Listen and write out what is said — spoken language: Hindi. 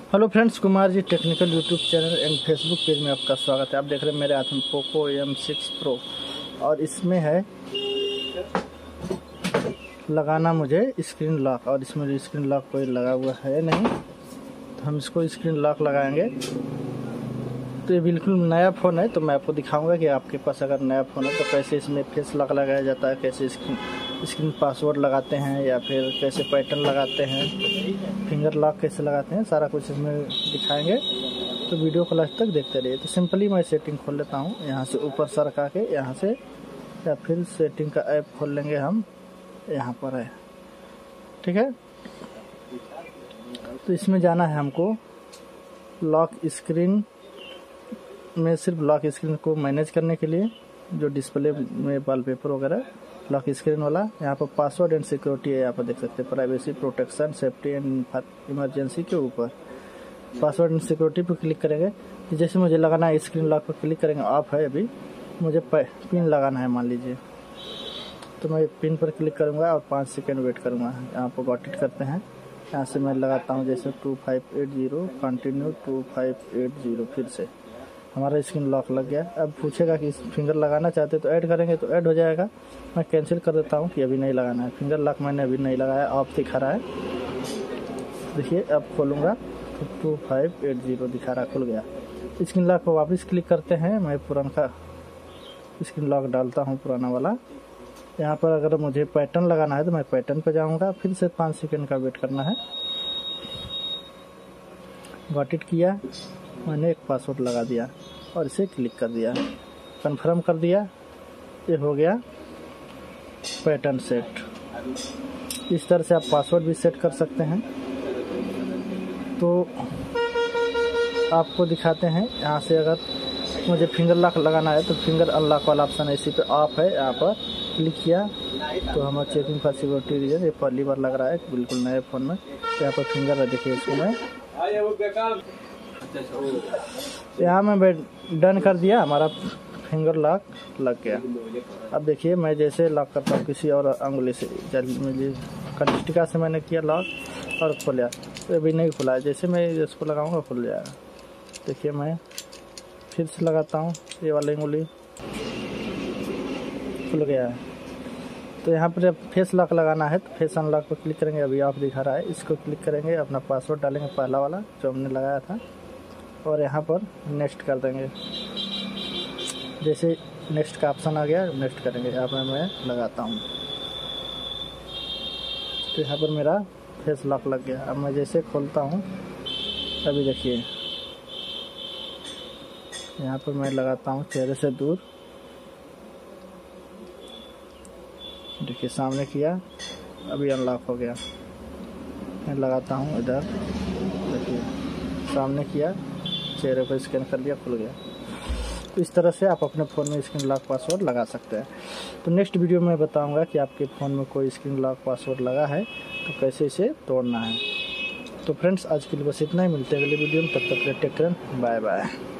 Hello friends, Kumar ji technical YouTube channel and Facebook page में आपका स्वागत है। आप देख रहे हैं मेरे हाथ में पोको M6 Pro और इसमें है लगाना मुझे स्क्रीन लॉक, और इसमें स्क्रीन लॉक कोई लगा हुआ है नहीं, तो हम इसको स्क्रीन लॉक लगाएंगे। तो ये बिल्कुल नया फ़ोन है, तो मैं आपको दिखाऊंगा कि आपके पास अगर नया फ़ोन है तो कैसे इसमें फेस लॉक लगाया जाता है, कैसे स्क्रीन पासवर्ड लगाते हैं, या फिर कैसे पैटर्न लगाते हैं, फिंगर लॉक कैसे लगाते हैं, सारा कुछ इसमें दिखाएंगे। तो वीडियो को लास्ट तक देखते रहिए। तो सिंपली मैं सेटिंग खोल लेता हूँ यहाँ से ऊपर सरका के, यहाँ से, या फिर सेटिंग का ऐप खोल लेंगे हम, यहाँ पर है, ठीक है। तो इसमें जाना है हमको लॉक स्क्रीन में, सिर्फ लॉक स्क्रीन को मैनेज करने के लिए जो डिस्प्ले में वॉलपेपर वगैरह लॉक स्क्रीन वाला, यहाँ पर पासवर्ड एंड सिक्योरिटी है, यहाँ पर देख सकते हैं, privacy, protection, safety and emergency के ऊपर पासवर्ड एंड सिक्योरिटी पर क्लिक करेंगे। जैसे मुझे लगाना है स्क्रीन लॉक पर क्लिक करेंगे, ऑफ है अभी, मुझे पिन लगाना है मान लीजिए, तो मैं पिन पर क्लिक करूँगा और 5 सेकेंड वेट करूँगा। यहाँ पर गॉट इट करते हैं, यहाँ से मैं लगाता हूँ जैसे 2580 कंटिन्यू 2580, फिर से हमारा स्क्रीन लॉक लग गया। अब पूछेगा कि फिंगर लगाना चाहते तो ऐड करेंगे, तो ऐड हो जाएगा। मैं कैंसिल कर देता हूँ कि अभी नहीं लगाना है, फिंगर लॉक मैंने अभी नहीं लगाया, ऑफ दिखा रहा है। देखिए अब खोलूँगा तो 2580 दिखा रहा, खुल गया। स्क्रीन लॉक को वापस क्लिक करते हैं, मैं पुराना स्क्रीन लॉक डालता हूँ, पुराना वाला। यहाँ पर अगर मुझे पैटर्न लगाना है तो मैं पैटर्न पर जाऊँगा, फिर से 5 सेकेंड का वेट करना है। गॉट इट किया, मैंने एक पासवर्ड लगा दिया और इसे क्लिक कर दिया, कंफर्म कर दिया, ये हो गया पैटर्न सेट। इस तरह से आप पासवर्ड भी सेट कर सकते हैं। तो आपको दिखाते हैं, यहाँ से अगर मुझे फिंगर लॉक लगाना है तो फिंगर अनलॉक वाला ऑप्शन है, इसी पे ऑफ है, यहाँ पर क्लिक किया तो हमारा चेकिंग फॉर सिक्योरिटी रीजन, ये पहली बार लग रहा है बिल्कुल नए फ़ोन में। तो यहाँ पर फिंगर है, देखिए इसको मैं यहाँ में डन कर दिया, हमारा फिंगर लॉक लग गया। अब देखिए मैं जैसे लॉक करता हूँ किसी और अंगुली से, कनिष्ठिका से मैंने किया लॉक और खोला, तो अभी नहीं खुला है, जैसे मैं इसको लगाऊंगा खुल जाएगा। देखिए मैं फिर से लगाता हूँ, ये वाली अंगुली खुल गया है। तो यहाँ पर जब फेस लॉक लगाना है तो फेस अनलॉक पर क्लिक करेंगे, अभी ऑफ दिखा रहा है, इसको क्लिक करेंगे, अपना पासवर्ड डालेंगे पहला वाला जो हमने लगाया था, और यहाँ पर नेक्स्ट कर देंगे। जैसे नेक्स्ट का ऑप्शन आ गया, नेक्स्ट करेंगे, यहाँ पर मैं लगाता हूँ, तो यहाँ पर मेरा फेस लॉक लग गया। अब मैं जैसे खोलता हूँ, अभी देखिए यहाँ पर मैं लगाता हूँ चेहरे से दूर, देखिए सामने किया, अभी अनलॉक हो गया। मैं लगाता हूँ इधर, देखिए सामने किया, चेहरे पर स्कैन कर लिया, खुल गया। तो इस तरह से आप अपने फ़ोन में स्क्रीन लॉक पासवर्ड लगा सकते हैं। तो नेक्स्ट वीडियो में बताऊंगा कि आपके फ़ोन में कोई स्क्रीन लॉक पासवर्ड लगा है तो कैसे इसे तोड़ना है। तो फ्रेंड्स आज के लिए बस इतना ही, मिलते हैं अगले वीडियो में, तब तक टेक केयर, बाय बाय।